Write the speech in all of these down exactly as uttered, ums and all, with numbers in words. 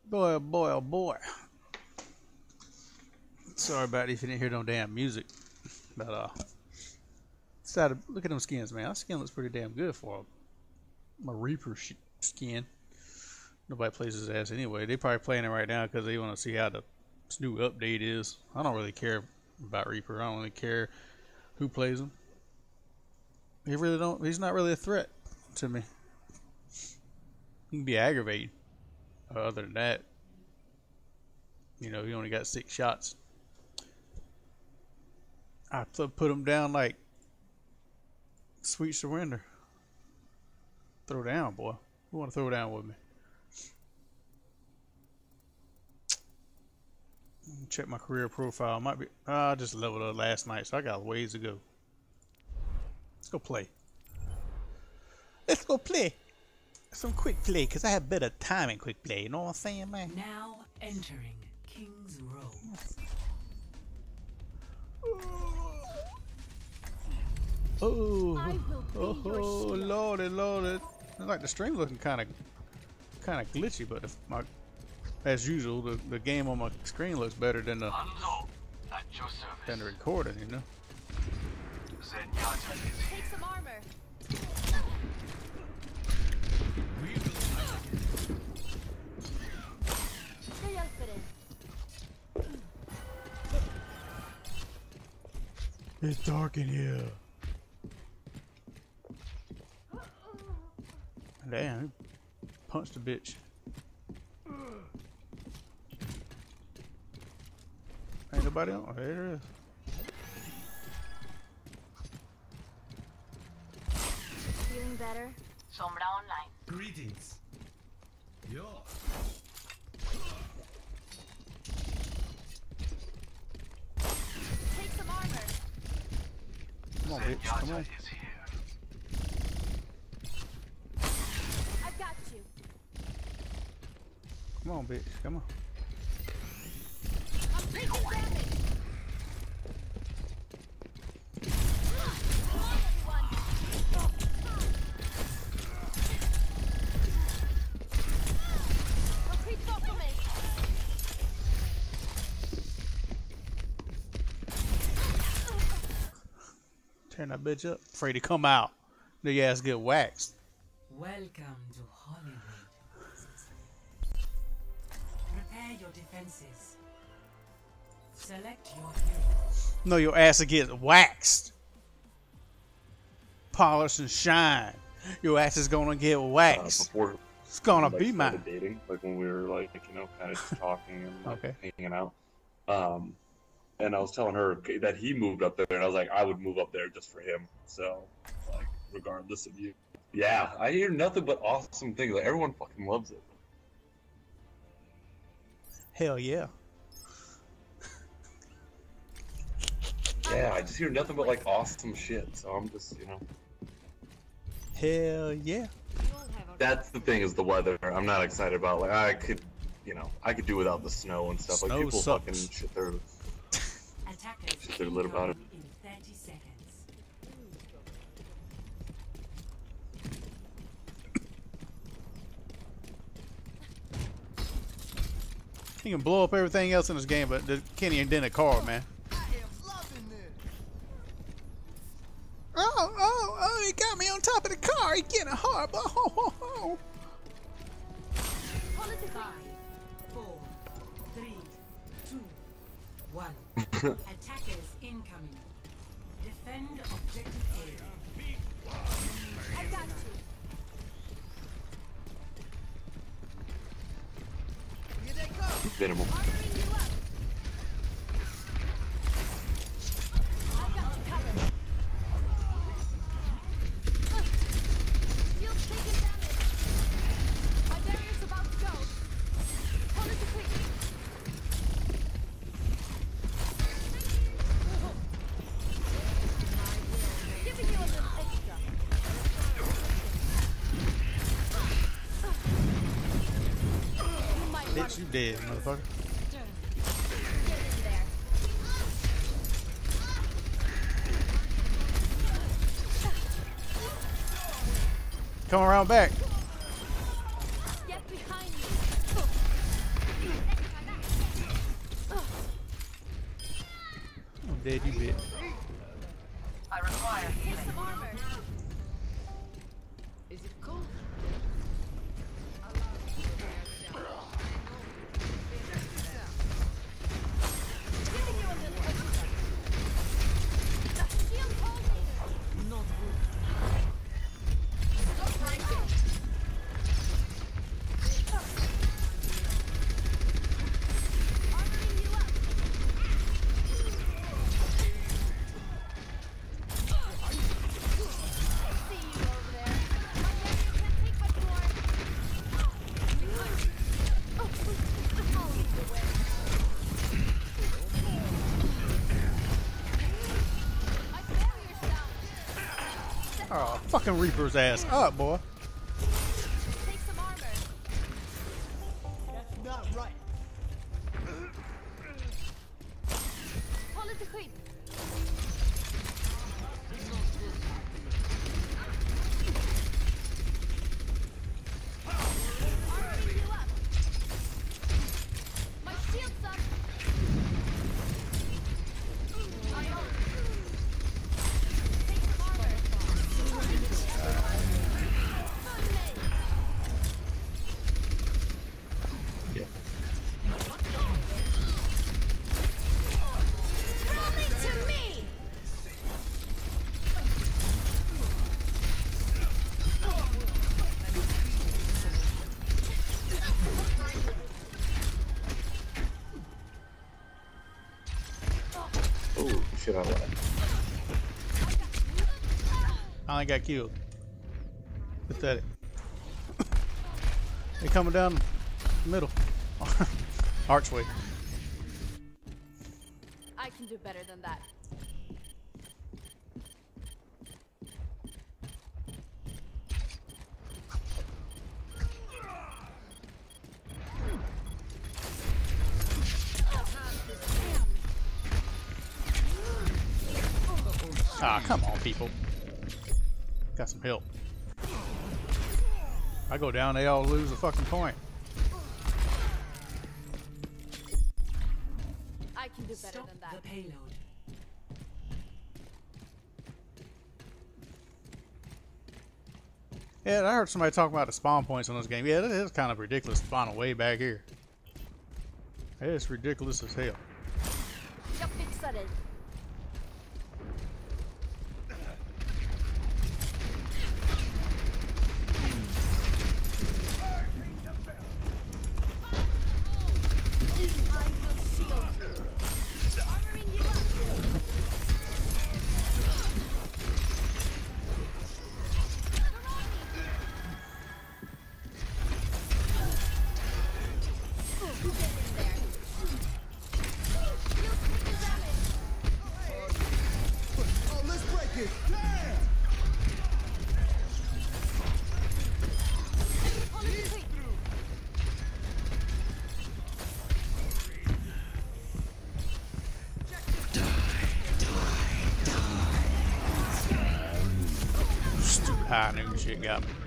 Boy, oh boy, oh boy. Sorry about it if you didn't hear no damn music. But, uh, decided, look at them skins, man. That skin looks pretty damn good for my Reaper skin. Nobody plays his ass anyway. They probably playing it right now because they want to see how the this new update is. I don't really care about Reaper. I don't really care who plays him. He really don't. He's not really a threat to me. He can be aggravating. Uh, other than that, you know, he only got six shots. I put him down like sweet surrender. Throw down, boy. Who want to throw down with me? Check my career profile. Might be. Uh, I just leveled up last night, so I got ways to go. Let's go play. Let's go play. Some quick play, because I have better time in quick play. You know what I'm saying, man? Now entering King's Row. Oh, oh, oh lordy, lordy. Looks like the stream looking kind of kind of glitchy, but if my, as usual, the, the game on my screen looks better than the, than the recording, you know? Take some armor. It's dark in here. Damn, he punched a bitch. Ain't nobody on. There it is. Feeling better? Sombra online. Greetings. Yo. Take some armor. Come on, bitch. Come on. I've got you. Come on, bitch. Come on. I'm taking damage. Retreat far from me. Turn that bitch up. Afraid to come out. The ass get waxed. Welcome to Hollywood. Prepare your defenses. Select your hero. No, your ass will get waxed. Polish and shine. Your ass is gonna get Uh, waxed. before It's gonna like, be mine. started dating, like when we were like, you know, kind of talking and like, Okay. hanging out. Um, and I was telling her that he moved up there, and I was like, I would move up there just for him. So, like, regardless of you. Yeah, I hear nothing but awesome things. Like everyone fucking loves it. Hell yeah. Yeah, I just hear nothing but like awesome shit. So I'm just, you know. Hell yeah. That's the thing is the weather. I'm not excited about. Like I could, you know, I could do without the snow and stuff. Snow like people sucks. fucking shit their Attackers shit their lit about it. incoming in thirty seconds. He can blow up everything else in this game, but the Kenny ain't done a car, man. Oh, oh, oh, he got me on top of the car. He getting hard, but ho, ho, ho. Five, four, three, two, one. Attackers incoming. Defend objective A. I've got you. Minimal. Armoring you up. I've got you covered. Shield's taking damage. My barrier's about to go. Opponent depleted. Giving you a little extra. You might want Bitch, you dead, motherfucker. get in there. Come around back. Get behind me. dead, you bit. I require Take some armor. Is it cool? Giving you a little extra. Shield holding. Not good. Armoring you up. See you over there. My barrier can't take much more. Oh, I'll lead the way. My barrier's down. Oh, fucking Reaper's ass up, boy. Take some armor. That's not right. Call it a creep. Armoring you up. My shield's up. Take some armor. Yeah. Throw it to me. Oh shit! I lied. I only got killed. Pathetic. They coming down the middle. Archway. I can do better than that. Ah, come on, people. Got some help. I go down, they all lose a fucking point. I can do better Stop than that. the payload. Yeah, I heard somebody talk about the spawn points on this game. Yeah, that is kind of ridiculous spawning way back here. It's ridiculous as hell. Jag fixar dig. Oh, let's break it. Yeah. Stupid high noon shit got me.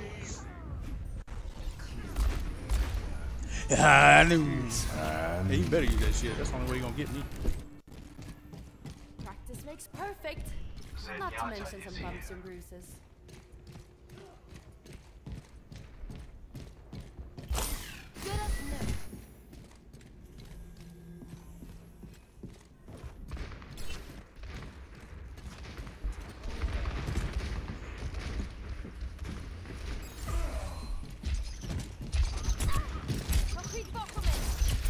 High noon. Yeah, you better use that shit. That's the only way you're gonna get me. Practice makes perfect. Not to mention some bumps and bruises. Good as new. Complete bottom it.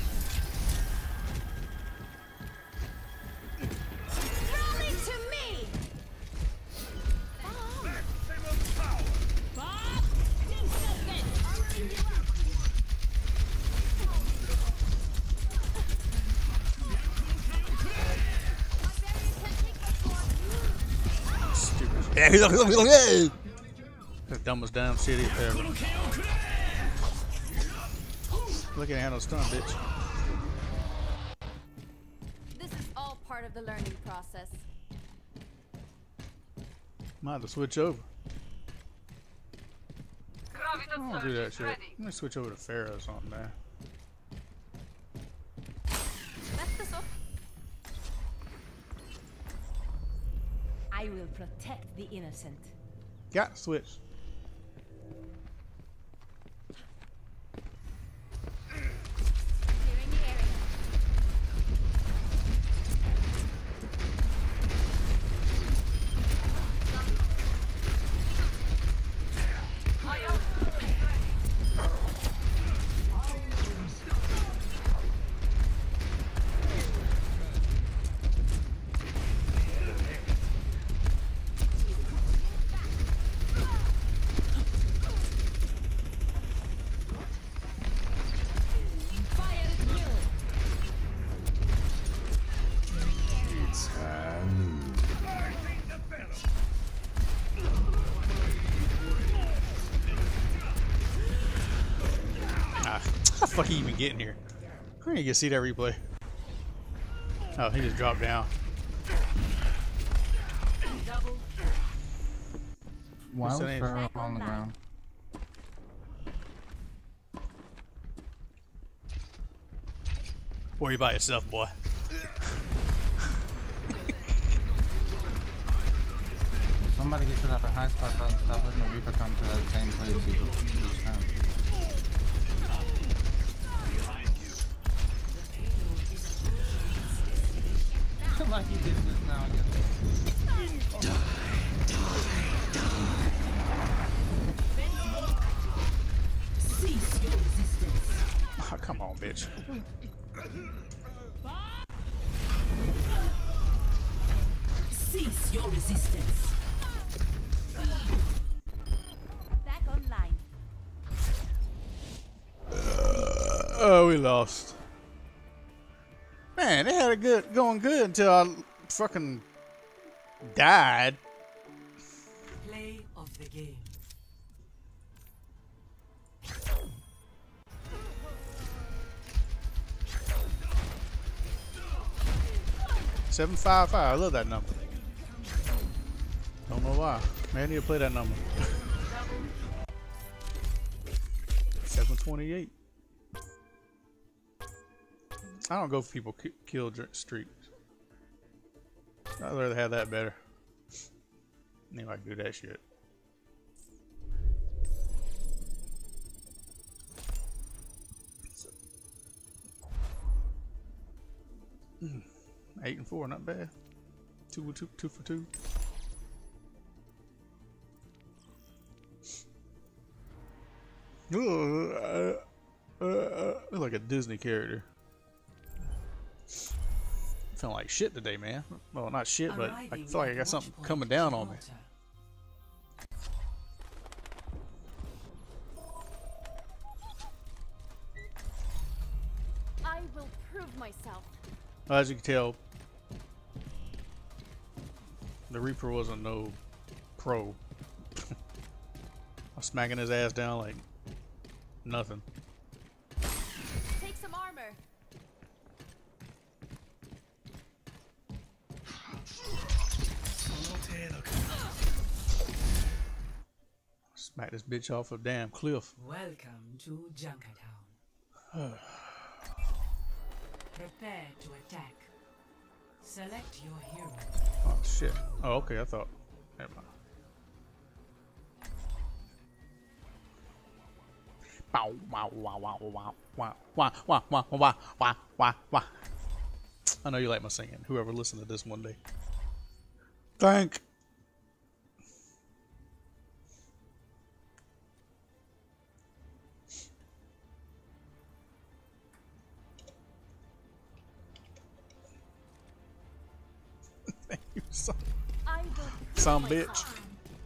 Throw it to me. Bob, do something. Armoring you up. My barrier can't take much more. Stupid. The dumbest damn city ever. Look at how no stun, bitch. This is all part of the learning process. Might have to switch over. I don't do that shit. Let me switch over to Pharaoh or something there. Bättre så. I will protect the innocent. Got switch. Clearing the area. Ah, how the fuck he even getting here? I need to see that replay. Oh, he just dropped down. What's the name? Wildfire on the ground. Worry about yourself, boy. Somebody get to that high spot and stop letting the Reaper come to that same place each each time. Like he did just now. Cease your resistance. Oh, come on, bitch. Cease your resistance. Back online. Oh, we lost. Man, they had it good, going good until I fucking died. Play of the game. seven five five. I love that number. Don't know why. Man, I need to play that number. seven twenty-eight. I don't go for people ki kill streaks. I'd rather have that better. Anyway, I can do that shit. Mm, eight and four, not bad. Two, two, two for two. Ooh, uh, uh, uh, look like a Disney character. Feeling like shit today, man. Well, not shit, but I feel like I got something coming down on me. I will prove myself. As you can tell, the Reaper wasn't no pro. I was smacking his ass down like nothing. Take some armor. Smack this bitch off a damn cliff. Welcome to Junkertown. Prepare to attack. Select your hero. Oh shit. Oh, okay, I thought. Never mind. Bow, wow, wow, wow, wow, wow, wow, wow, wow, wow, wow, wow, wow. I know you like my singing. Whoever listened to this one day. Thank. Thank you, son. I will prove Some myself. bitch.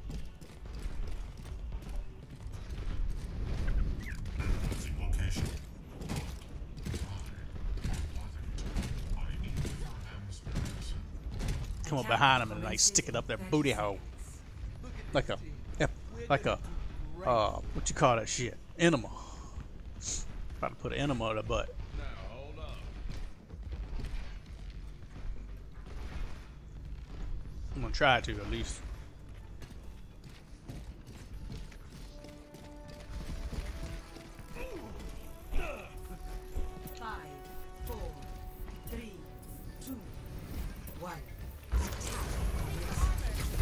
Come up behind him and like stick it up their booty hole, like a, like a, uh, what you call that shit? Enema. About to put an enema in the butt. I'm gonna try to at least. Five, four, three, two, one.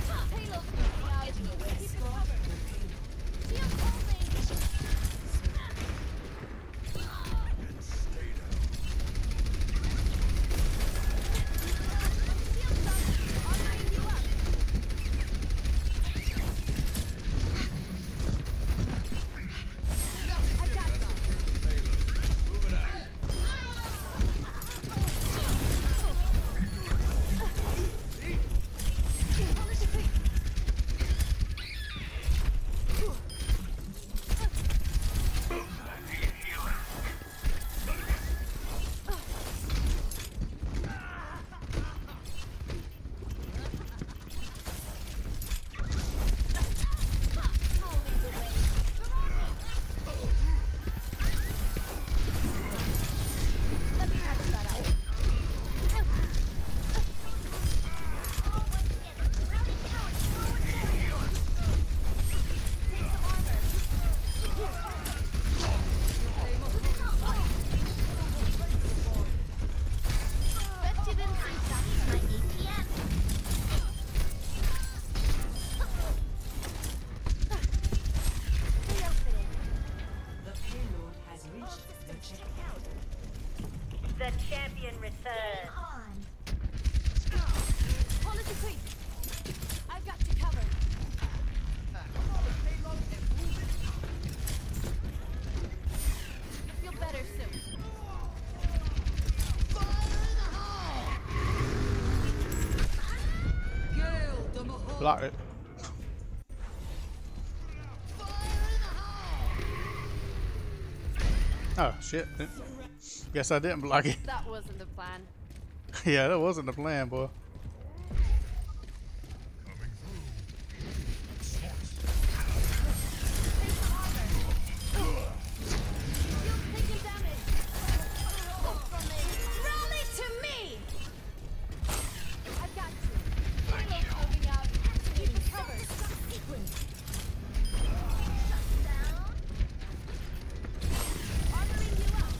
The champion returns. Policy creep. I've got you covered. You'll feel better soon. Block it. Oh shit. Guess I didn't block it. That wasn't the plan. Yeah, that wasn't the plan, boy. Taking damage. Rally to me. I've got you. Payload's moving out. Keep it covered. Armoring you up.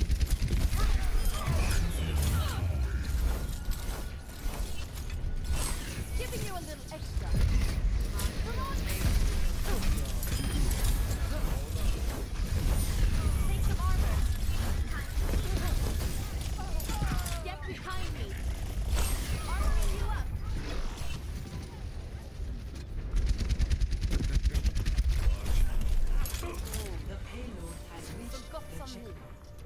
Giving you a little extra. Come on. Take some armor. Get behind me. Armoring you up. The payload has reached Forgot the some checkpoint.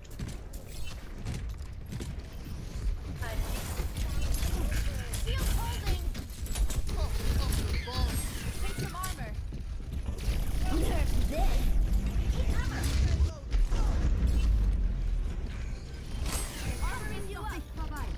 Shield holding. Take some armor. Armoring you up.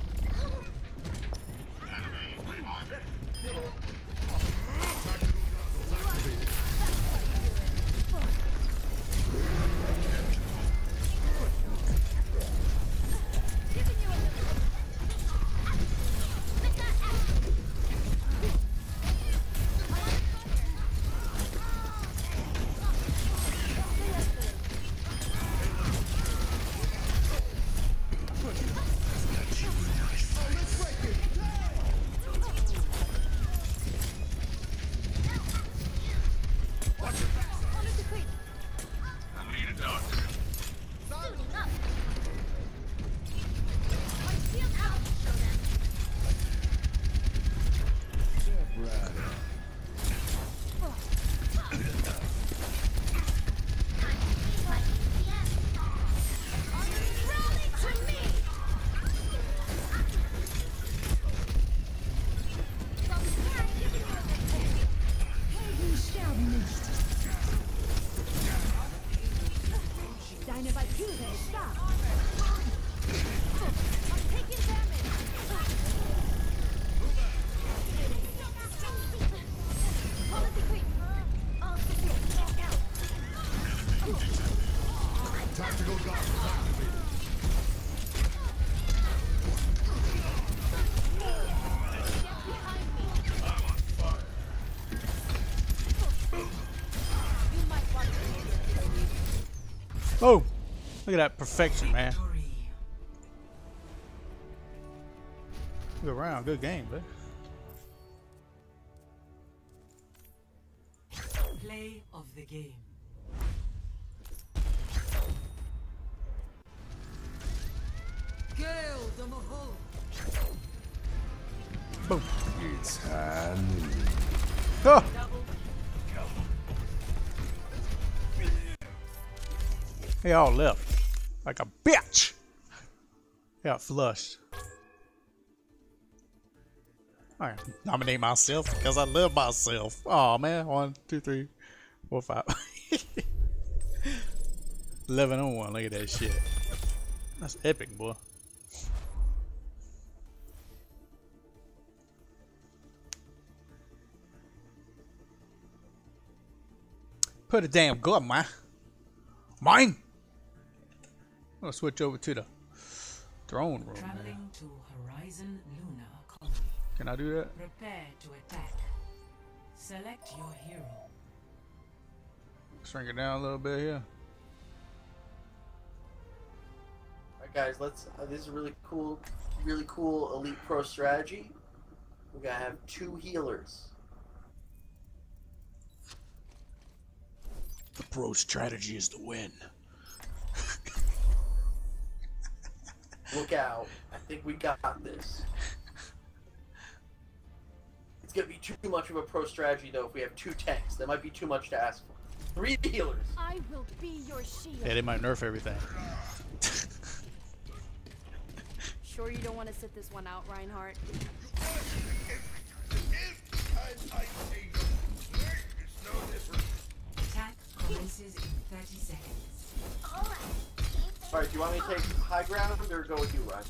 Giving you a little. Oh, look at that perfection, man. Good round, good game, man. Play of the game. Gale the Mahal. Boom. It's time. Oh. They all left like a bitch. Got flushed. I nominate myself because I love myself. Oh man, one, two, three, four, five. Eleven on one. Look at that shit. That's epic, boy. Put a damn gun, man. Mine. I'm gonna switch over to the throne room. Traveling Man. to Horizon Luna colony. Can I do that? Prepare to attack. Select your hero. Shrink it down a little bit here. Alright guys, let's uh, this is a really cool really cool Elite Pro strategy. We're gonna have two healers. The pro strategy is to win. Look out. I think we got this. It's gonna be too much of a pro strategy though if we have two tanks. That might be too much to ask for. Three healers. I will be your shield. Yeah, they might nerf everything. Sure you don't want to sit this one out, Reinhardt? Attack commences in thirty seconds. Alright, do you want me to take high ground or go with you, Ryan?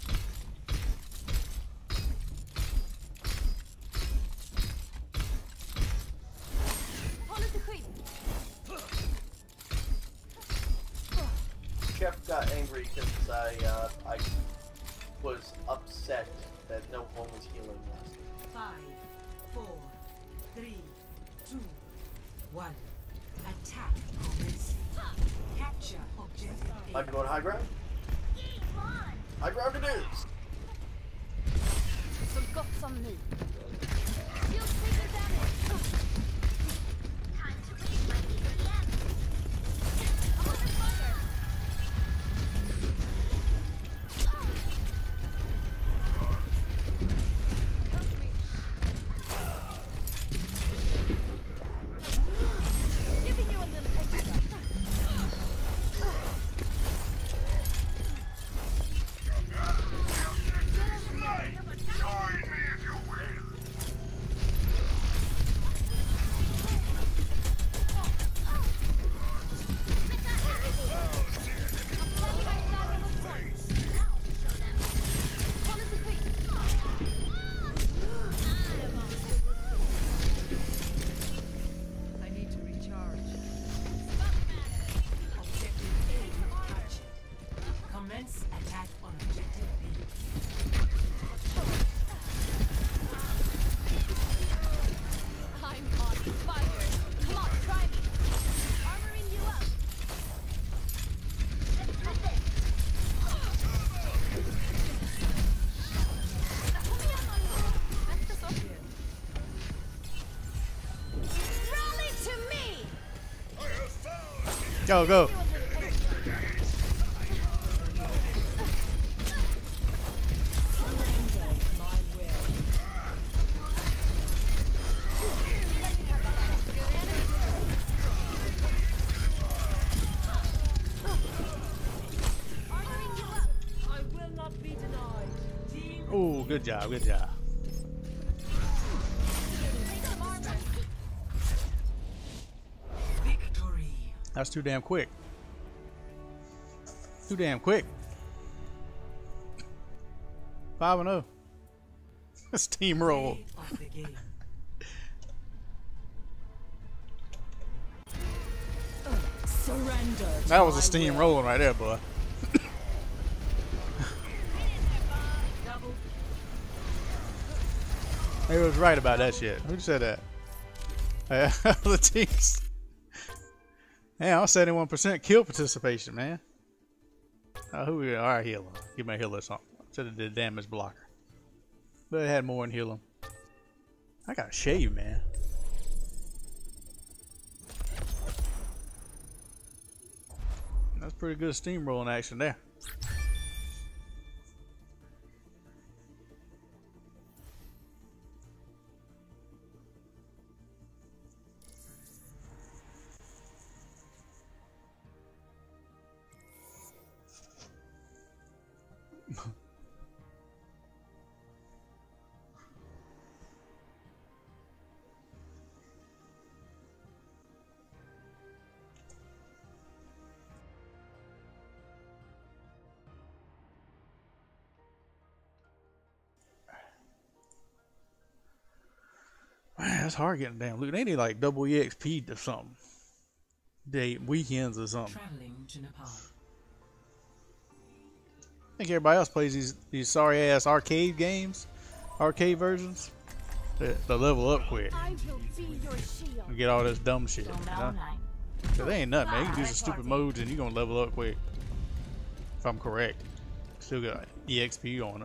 Chef got angry because I, uh, I was upset that no one was healing last. Five, four, three, two, one. Attack commencing. Capture objective A. Might be going high ground? High ground it is! Some guts on me. Shield taken damage. Time to reach my E P M. I'm under fire. Giving you a little extra. I need to recharge. Objective A captured. Commence attack on objective B. I'm on fire. Come on, try me. Armoring you up. Let's do this. Put me up on you. That's the sort. Rally to me. Go, go. Give you a little extra. Armoring you up. I will not be denied. Team Oh, good job, good job. Take some armor. victory. That's too damn quick. Too damn quick. Five and zero. Steamroll. Play of the game. Surrender. to That was a my steam will. rolling right there, boy. Double. He was right about that shit. Who said that? Yeah, the teams. Yeah, I was seventy-one percent kill participation, man. Uh, who we? All right, healer. Give me a healer or something. Should have did damage blocker, but it had more than healing. I got shave, man. That's pretty good steamrolling action there. Man, that's hard getting damn loot. They need like double E X P or something. Day weekends or something. Traveling to Nepal. I think everybody else plays these these sorry ass arcade games, arcade versions. They, they level up quick I will be your shield. and get all this dumb shit. You know? Online. So they ain't nothing, man. You can do some stupid modes and you're gonna level up quick. If I'm correct. Still got E X P on it.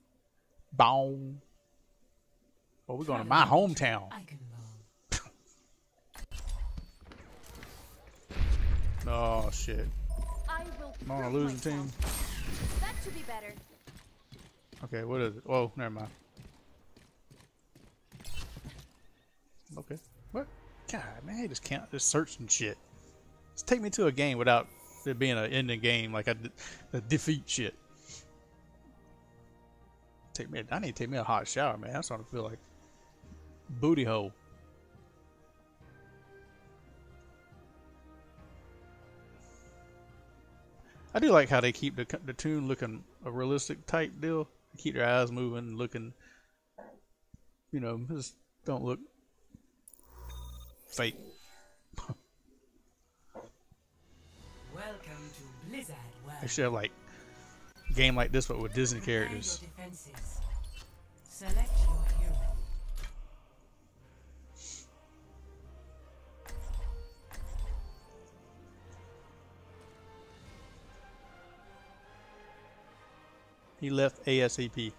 Boom. Well, we're going to my hometown. I can Oh shit. I will I'm on a prove losing team. myself. That should be better. Okay, what is it? Whoa, never mind. Okay. What? God, man, I just can't just search and shit. Just take me to a game without it being an ending game like I did the defeat shit. Take me. I need to take me a hot shower, man. I'm starting to feel like booty hole. I do like how they keep the the tune looking a realistic type deal. They keep their eyes moving, looking. You know, just don't look fake. Welcome to Blizzard World. They should have like a game like this, but with Disney Prepare characters. your defenses. Select your hero. He left ASAP.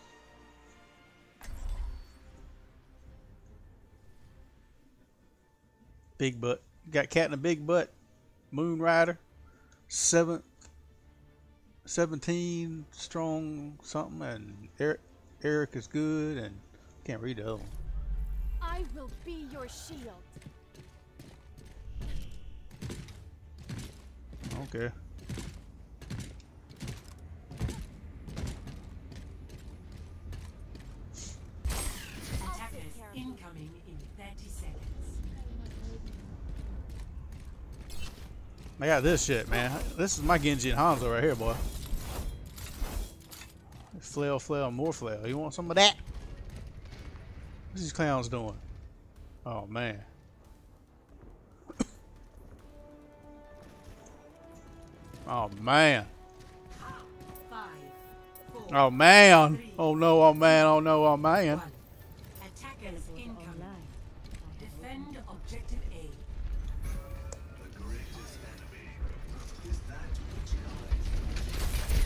Big butt. Got cat in a big butt. Moon Rider. Seven, seventeen strong something. And Eric, Eric is good. And can't read the other one. I will be your shield. Okay. Attackers incoming in thirty seconds. I got this shit, man. This is my Genji and Hanzo right here, boy. Flail, flail, more flail. You want some of that? What's these clowns doing? Oh, man. Oh, man. Five, four, Oh, man. three, Oh, no, oh, man. Oh, no, oh, man. one. Attackers incoming. Defend objective A. The greatest enemy is that which hides.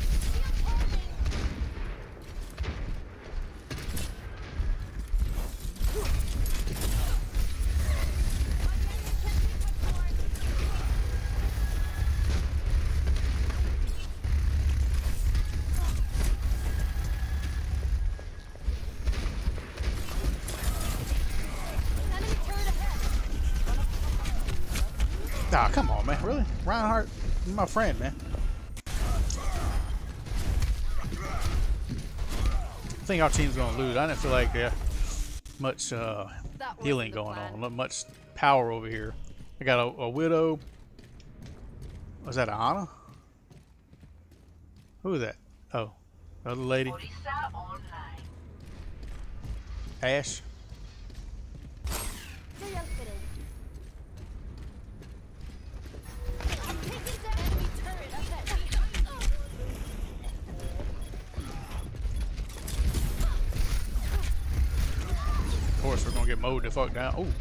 Enemy turret ahead. Ah, come on, man. Really? Reinhardt, you're my friend, man. I think our team's gonna lose. I didn't feel like there much uh, That wasn't healing the going plan. on. Not much power over here. I got a, a widow. Was that Ana? Who is that? Oh, the other lady. Orisa online. Ash. Stay outfitted. I'm taking down enemy turret ahead. Of course, we're gonna get mowed the fuck down. Oh,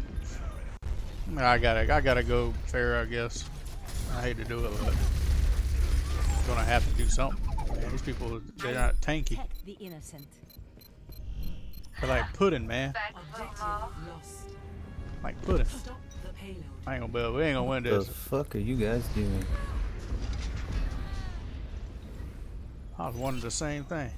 I gotta, I gotta go fair, I guess. I hate to do it, but gonna have to do something. Man, these people, they're not tanky. Protect the innocent. They're like pudding, man. Thanks, Objective Mama. lost. Like pudding. Stop the payload. I ain't gonna be able, we ain't gonna win The this. fuck are you guys doing? I was wondering the same thing.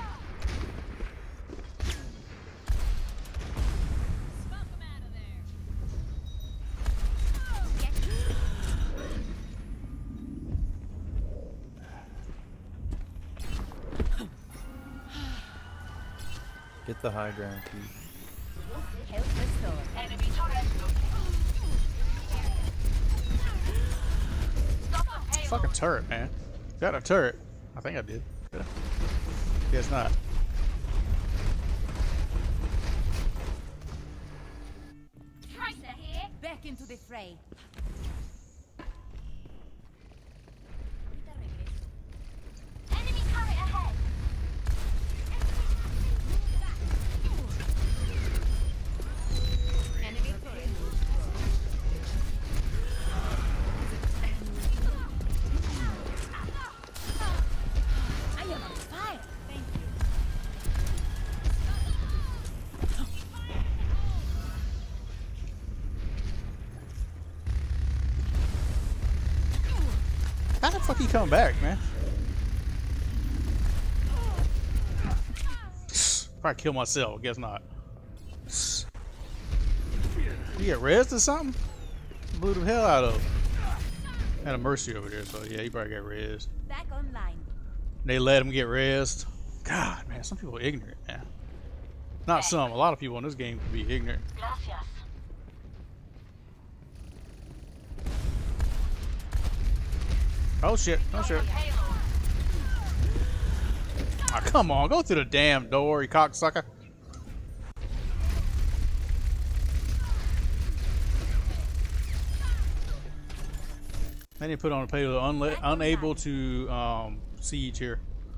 Get the high ground, please. Help restore. Enemy turret located. Stop the payload. Fucking turret, man. Got a turret. I think I did. Did I? Guess not. Tracer here. Back into the fray. Enemy turret ahead. Enemy turret. I am on fire. Thank you. How the fuck he come back, man? Probably kill myself. Guess not. You get res or something? Blew the hell out of him. Had a Mercy over there, so yeah, he probably got res. Back online. They let him get res. God, man, some people are ignorant, man. Not some. A lot of people in this game can be ignorant. Gracias. Oh shit! Oh shit! Ah, come on, go through the damn door, you cocksucker! They need to put on a payload. Unla unable to um, siege here.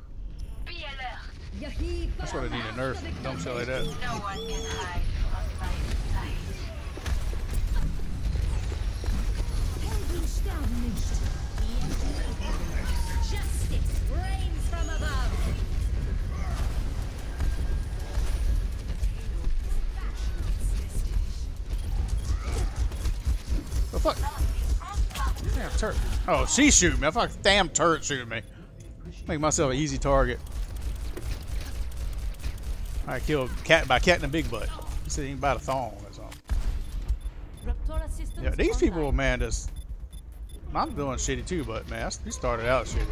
That's what I need a nerf. Don't say like that. No one can hide from my sight. Justice reigns from above. The fuck? Damn turret. Oh, she shooting me. I thought damn turret shooting me. Make myself an easy target. I killed cat by cat in the big butt. He said he ain't about a thong or something. Yeah, these people, man, just. I'm doing shitty too, but man, we started out shitty.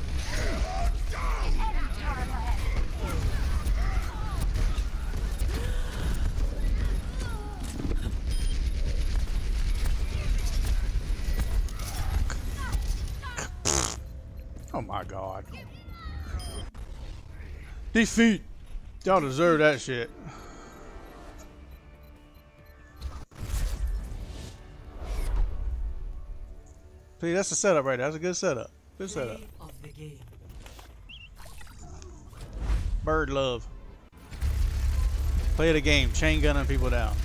Oh my god. Defeat! Y'all deserve that shit. See, that's the setup right there. That's a good setup. Good setup. Of the game. Bird love. Play the game. Chain gunning people down.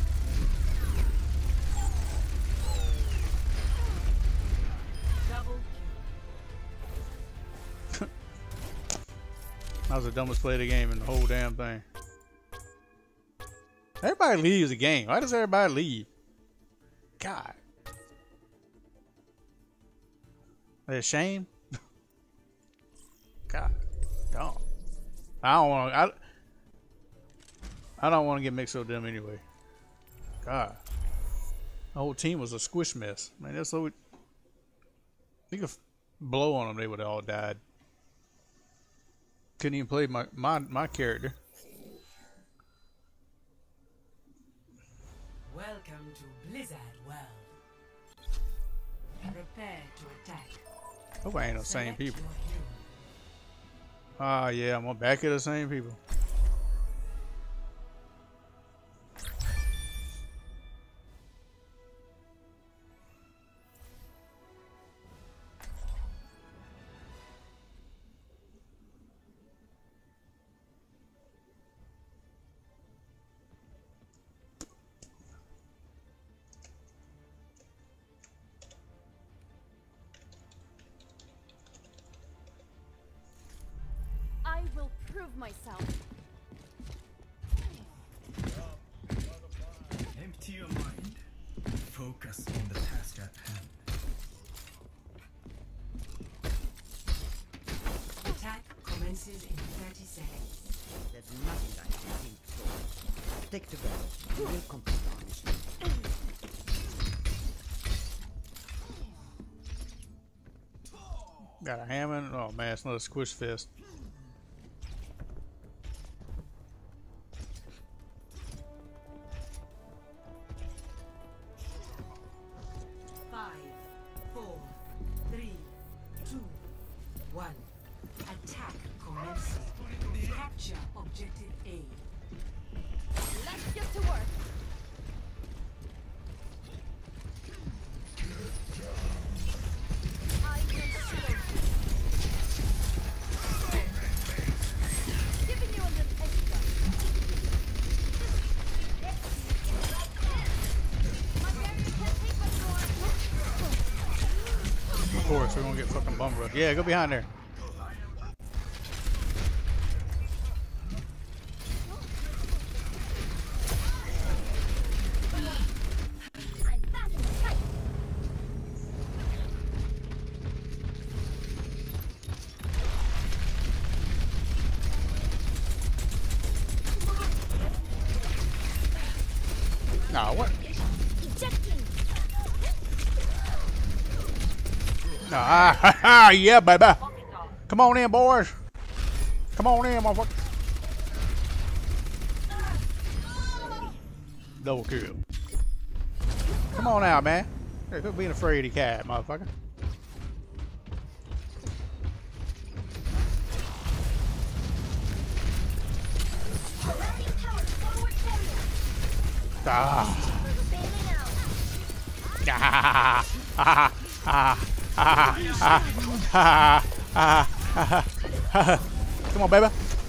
That was the dumbest play of the game in the whole damn thing. Everybody leaves the game. Why does everybody leave? God. Is shame? God. Dumb. I don't want to. I, I don't want to get mixed up with them anyway. God. The whole team was a squish mess. Man, that's so. You could blow on them, they would have all died. Couldn't even play my, my, my character. Welcome to Blizzard World. Prepare to attack. Hope I ain't the same Select people. your hero. Ah, yeah, I'm back at the same people. I will prove myself. Empty your mind. Focus on the task at hand. Attack commences in thirty seconds. There's nothing I can think so. Stick together. We will complete our mission. Got a Hammond. Oh man, it's another squish fest. Five, four, three, two, one. Attack commencing. Capture objective A. Let's get to work. I will shield you. Giving you a little extra. My barrier can't take much more. Of course, we're gonna get fucking bum rushed. Yeah, go behind there. I'm fast and tight. Nah, what? Nah, ah, ha, ha, yeah, baby. Come on in, boys. Come on in, motherfucker. Double kill. Come on out, man. Hey, quit being afraid of cat, motherfucker. Ah. Ah. Ah. Ah. Ah. Ah. Ah. Ah. Come on, baby.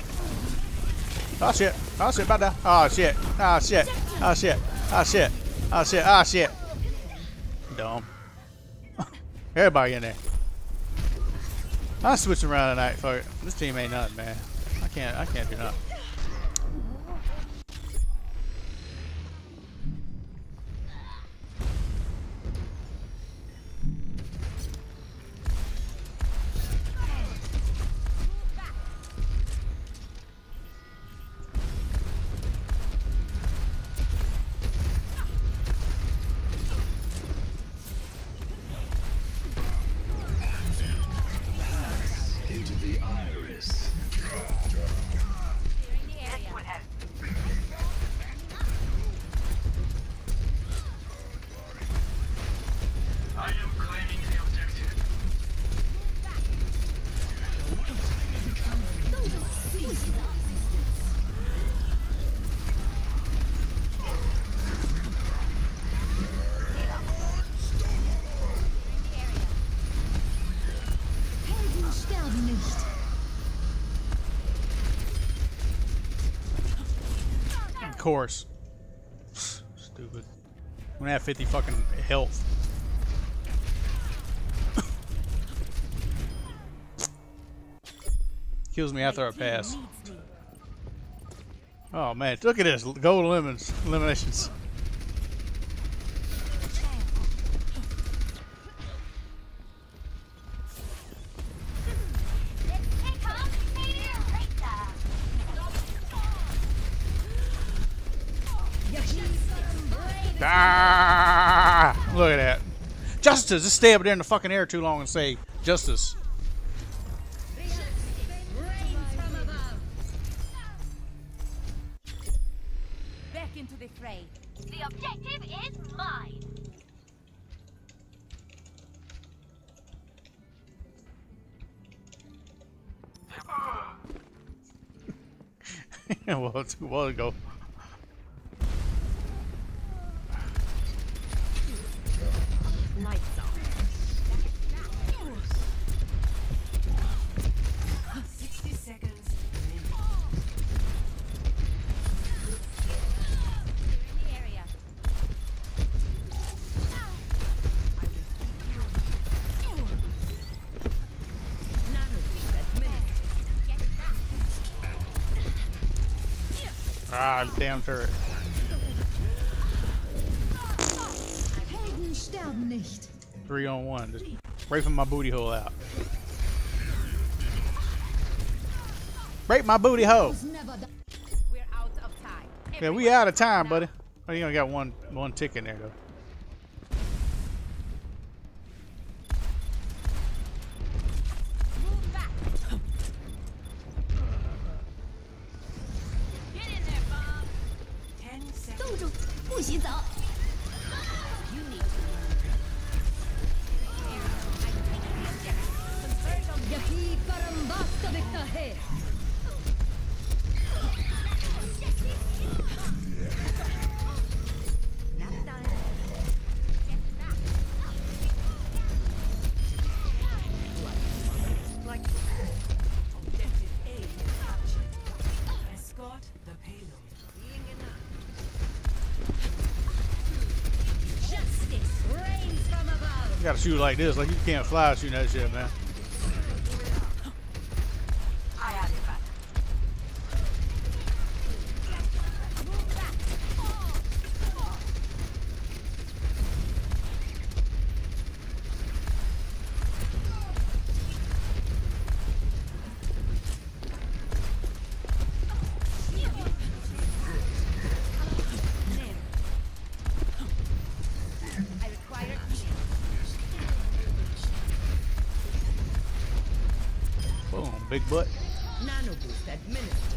Oh shit. Oh shit, about that. Oh shit. Oh shit. Oh shit. Oh shit. Oh shit. Oh shit. Dumb. Everybody in there. I'm switching around tonight, fuck it. This team ain't nothing, man. I can't I can't do nothing. Into the iris. I am claiming the objective. Helden sterben nicht. Of course. Stupid. I'm gonna have fifty fucking health. Kills me after I pass. Oh man, look at this. Gold lemons. Eliminations. Ah! Look at that. Justice! Just stay up there in the fucking air too long and say, Justice. Back into the fray. The objective is mine. Well, too well ago. Lights off. sixty seconds. Ah, damn turret. Helden sterben nicht. Three on one. Just raping my booty hole out. Rape my booty hole. Never die. We're out of time. Yeah, we out of time, buddy. Oh, you only got one one tick in there though. Move back. Get in there, Bob. Ten 冻 seconds. 住，不许走。 You need to Yaki karambasta victor. Objective A captured. Escort the payload. Justice reigns from above. You gotta shoot like this, like you can't fly shooting that shit, man. I have it back. big butt. Nano boost administered.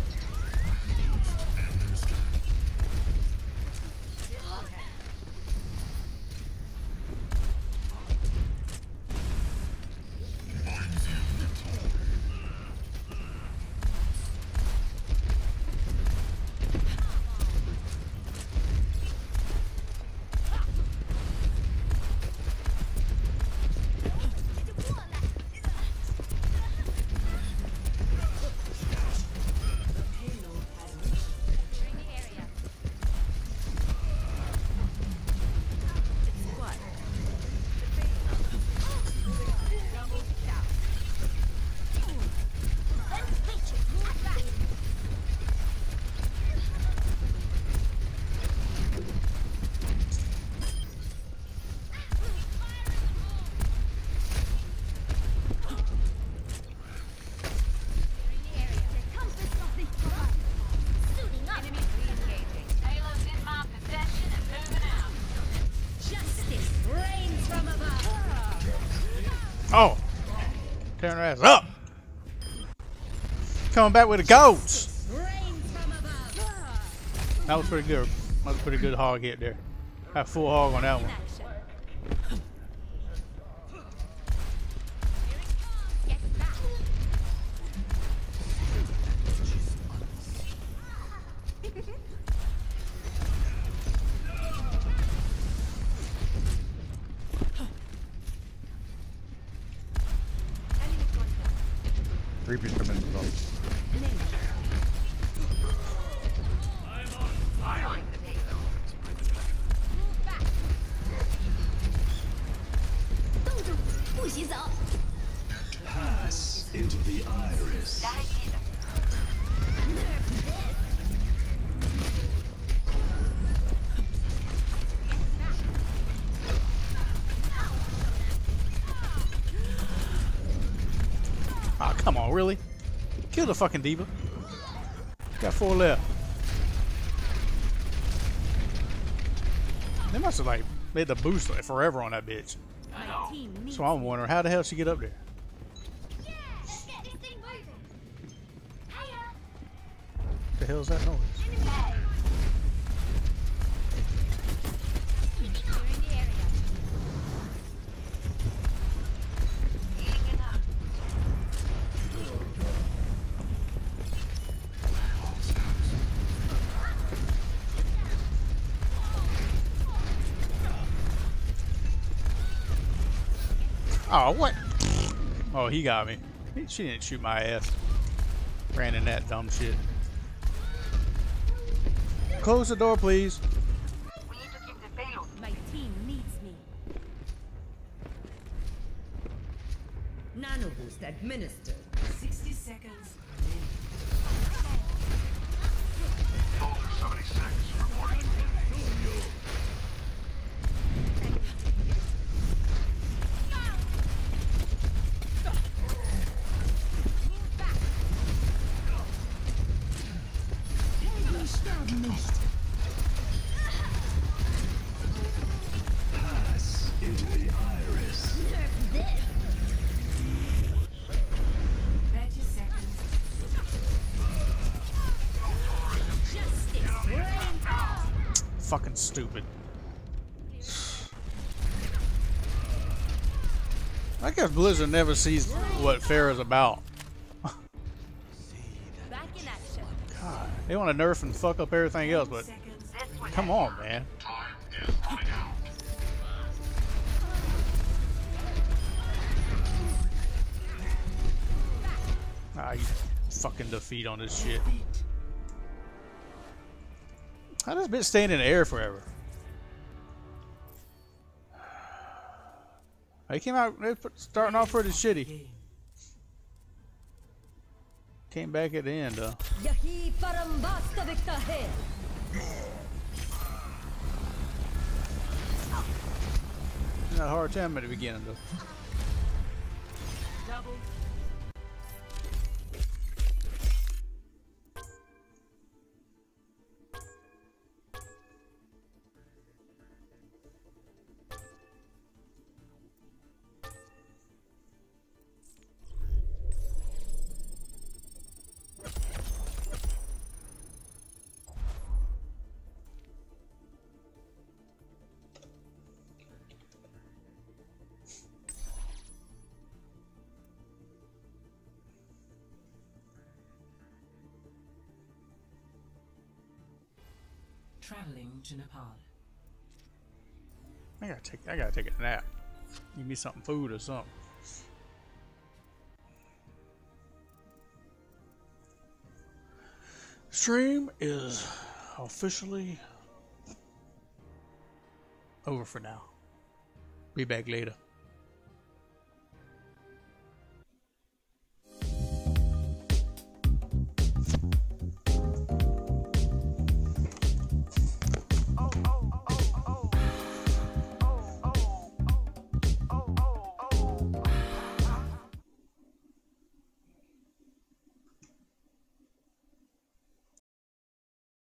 Oh, tearing her ass up. Coming back with the goats. That was pretty good. That was a pretty good hog hit there. Got full hog on that one. Reaper's coming in well. Pass into the iris. Oh, come on, really? Kill the fucking diva. Got four left. They must have like made the boost like forever on that bitch. So I'm wondering how the hell she get up there. What the hell is that noise? Oh, what? Oh, he got me. She didn't shoot my ass. Ran in that dumb shit. Close the door, please. We need to keep the payload. My team needs me. Nano boost administered. sixty seconds. Pass into the iris. thirty seconds. Fucking stupid. I guess Blizzard never sees what Pharah's about. Back in action. God, they want to nerf and fuck up everything else, but come on, man. Ah, you fucking defeat on this shit. How does bitch stay in the air forever? They came out they put, starting off pretty shitty. Came back at the end, though. Yahi parambasta viktahe. Had a hard time at the beginning, though. Double. Traveling to Nepal. I gotta take. I gotta take a nap. Give me something, food or something. Stream is officially over for now. Be back later.